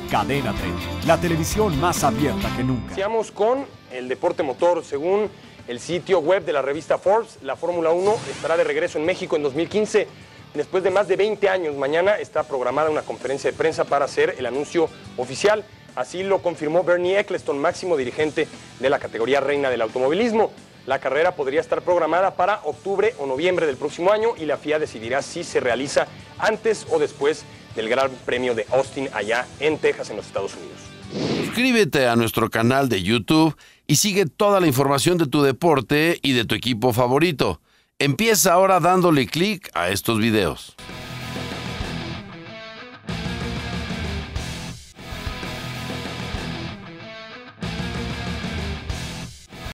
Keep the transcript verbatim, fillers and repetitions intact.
Cadena treinta, la televisión más abierta que nunca. Iniciamos con el deporte motor. Según el sitio web de la revista Forbes, la Fórmula uno estará de regreso en México en dos mil quince. Después de más de veinte años, mañana está programada una conferencia de prensa para hacer el anuncio oficial. Así lo confirmó Bernie Eccleston, máximo dirigente de la categoría reina del automovilismo. La carrera podría estar programada para octubre o noviembre del próximo año y la F I A decidirá si se realiza antes o después del Gran Premio de Austin allá en Texas, en los Estados Unidos. Suscríbete a nuestro canal de YouTube y sigue toda la información de tu deporte y de tu equipo favorito. Empieza ahora dándole clic a estos videos.